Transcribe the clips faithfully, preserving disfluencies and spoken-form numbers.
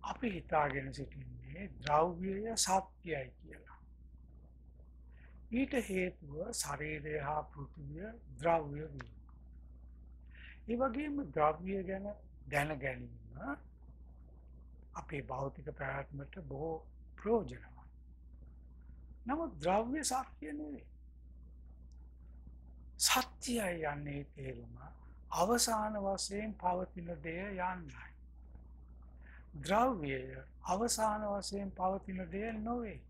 අපි හිතාගෙන සිටින්නේ ද්‍රව්‍යය සත්‍යයි කියලා. ඊට හේතුව ශරීරය හා පෘථිවිය ද්‍රව්‍ය වීම. ඒ වගේම ද්‍රව්‍ය ගැන දැන ගැනීම අපේ භෞතික පැවැත්මට බොහෝ ප්‍රයෝජනවත්. නමුත් ද්‍රව්‍ය සත්‍ය නෙවෙයි. සත්‍යයි යන්නේ තේරුම අවසාන වශයෙන් පවතින දෙය යන්නයි. ද්‍රව්‍යය අවසාන වශයෙන් පවතින දෙය නොවේ.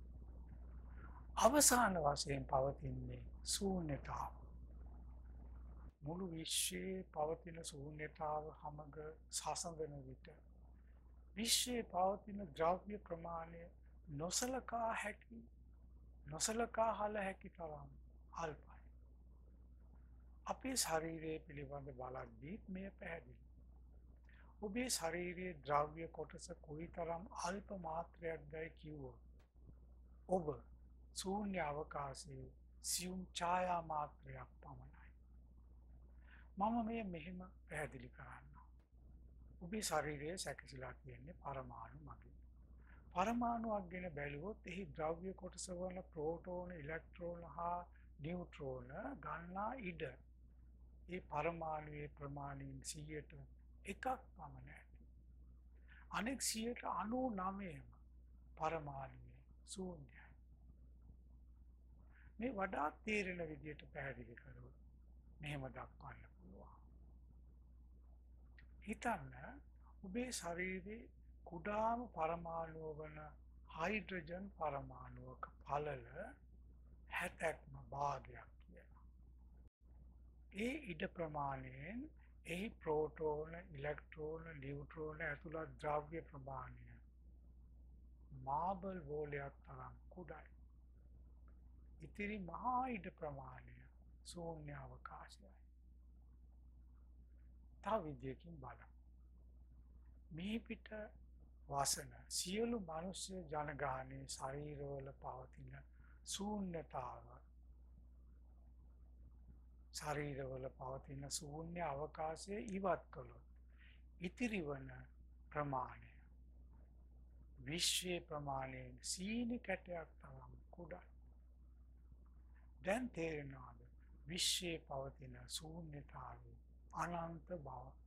අවසාන වශයෙන් පවතින්නේ ශූන්‍යතාව. මුළු විශ්වයේ පවතින ශූන්‍යතාව හමග සසඳන විට විශ්වයේ පවතින ද්‍රව්‍ය ප්‍රමාණය නොසලකා හැකි නොසලකා හල හැකි තරම් අල්පයි. අපේ ශරීරය පිළිබඳ බලද්දී මෙය පැහැදිලි. ඔබේ ශරීරයේ ද්‍රව්‍ය කොටස කොයිතරම් අල්ප මාත්‍රයක්දයි කිව්වොත් ඔබ ශූන්‍ය අවකාශයේ සියුම් ඡායා මාත්‍රයක් පමණයි. මම මේ මෙහෙම පැහැදිලි කරන්නම්. ඔබේ ශරීරයේ සැකසීලා තියෙන්නේ පරමාණු මගින්. පරමාණුවක් ගැන බැලුවොත් එහි ද්‍රව්‍ය කොටස වන ප්‍රෝටෝන, ඉලෙක්ට්‍රෝන හා නියුට්‍රෝන ගන්නා ඉඩ ඒ පරමාණුවේ ප්‍රමාණයෙන් සියයට එකක් පමණ ඇති. අනෙක් සියයට අනූ නවයම පරමාණුවේ ශූන්‍යයි. මේ වඩාත් තේරෙන විදියට පැහැදිලි කළොත් මෙහෙම දක්වන්න පුළුවන්. හිතන්න ඔබේ ශරීරයේ කුඩාම පරමාණුව වන හයිඩ්‍රජන් පරමාණුවක පළල හැත්තෑක්ම භාගයක් කියලා. ඒ ඉඩ ප්‍රමාණයෙන් එහි ප්‍රෝටෝන, ඉලෙක්ට්‍රෝන, නියුට්‍රෝන ඇතුළත් ද්‍රව්‍ය ප්‍රමාණය මාබල් බෝලයක් තරම් කුඩායි. ඉතිරි මහා ඉඩ ප්‍රමාණය ශූන්‍ය අවකාශයයි. තව විදියකින් බලමු. මේ පිට වසන සියලු මනුෂ්‍ය ජනගහනයේ ශරීරවල පවතින ශූන්‍යතාව ශරීරවල පවතින ශූන්‍ය අවකාශය ඉවත් කළොත් ඉතිරි වන ප්‍රමාණය විශ්වයේ ප්‍රමාණයෙන් සීනි කැටයක් තරම් කුඩායි. දැන් තේරෙනවද විශ්වයේ පවතින ශූන්‍යතාවයේ අනන්ත බව?